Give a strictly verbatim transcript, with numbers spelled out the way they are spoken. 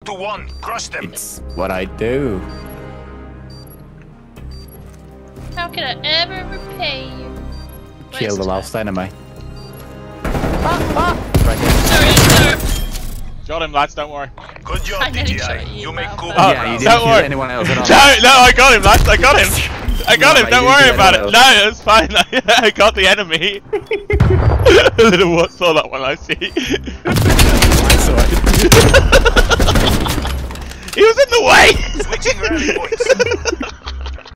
to one. Crush them. It's what I do. How can I ever repay you? Kill the last enemy. Right here. Sorry, sir. Got him, lads, don't worry. Good job, I D nearly J I. shot you, You make Ralph. cool. Oh, Yeah, you don't didn't kill worry. anyone else at all. No, no, I got him, lads, I got him. I got No, him, don't you worry didn't about it. kill No, anyone it's fine. I got the enemy. A little what saw that one, I see. I saw it. He was in the way! Switching rally points.